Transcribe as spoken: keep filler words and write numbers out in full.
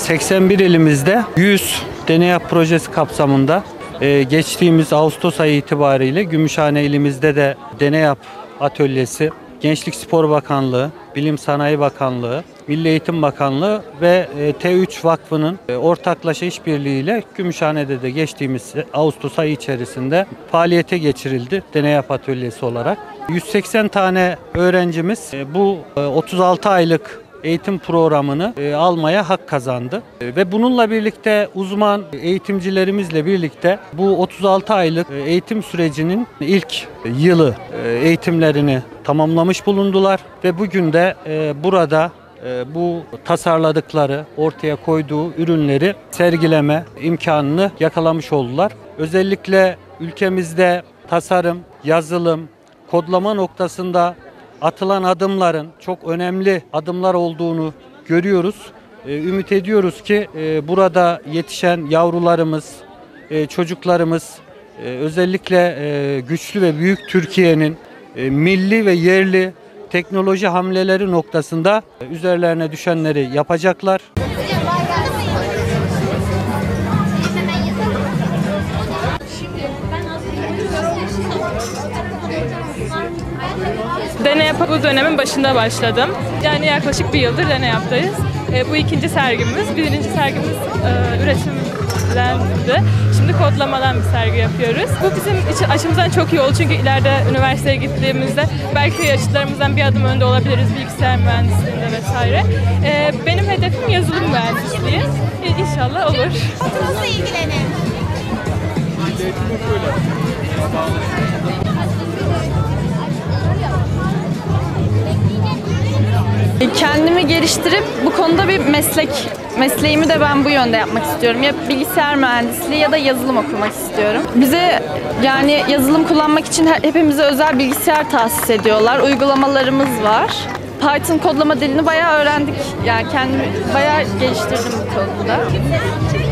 seksen bir ilimizde yüz deneyap projesi kapsamında e, geçtiğimiz Ağustos ayı itibariyle Gümüşhane ilimizde de deneyap atölyesi, Gençlik Spor Bakanlığı, Bilim Sanayi Bakanlığı, Milli Eğitim Bakanlığı ve T üç Vakfı'nın ortaklaşa işbirliğiyle Gümüşhane'de de geçtiğimiz Ağustos ayı içerisinde faaliyete geçirildi deneyap atölyesi olarak. yüz seksen tane öğrencimiz bu otuz altı aylık eğitim programını almaya hak kazandı. Ve bununla birlikte uzman eğitimcilerimizle birlikte bu otuz altı aylık eğitim sürecinin ilk yılı eğitimlerini tamamlamış bulundular ve bugün de burada bu tasarladıkları, ortaya koyduğu ürünleri sergileme imkanını yakalamış oldular. Özellikle ülkemizde tasarım, yazılım, kodlama noktasında atılan adımların çok önemli adımlar olduğunu görüyoruz. Ümit ediyoruz ki burada yetişen yavrularımız, çocuklarımız özellikle güçlü ve büyük Türkiye'nin milli ve yerli teknoloji hamleleri noktasında üzerlerine düşenleri yapacaklar. Deneyap'a bu dönemin başında başladım. Yani yaklaşık bir yıldır Deneyap'tayız. E, bu ikinci sergimiz. Birinci sergimiz e, üretimdendi. Şimdi kodlamadan bir sergi yapıyoruz. Bu bizim için açımızdan çok iyi oldu çünkü ileride üniversiteye gittiğimizde belki yaşıtlarımızdan bir adım önde olabiliriz bilgisayar mühendisliğinde vesaire. E, benim hedefim yazılım mühendisliği. E, İnşallah olur. Nasıl ilgilenin? Kendimi geliştirip bu konuda bir meslek, mesleğimi de ben bu yönde yapmak istiyorum. Ya bilgisayar mühendisliği ya da yazılım okumak istiyorum. Bize yani yazılım kullanmak için hepimize özel bilgisayar tahsis ediyorlar. Uygulamalarımız var. Python kodlama dilini bayağı öğrendik. Yani kendimi bayağı geliştirdim bu konuda.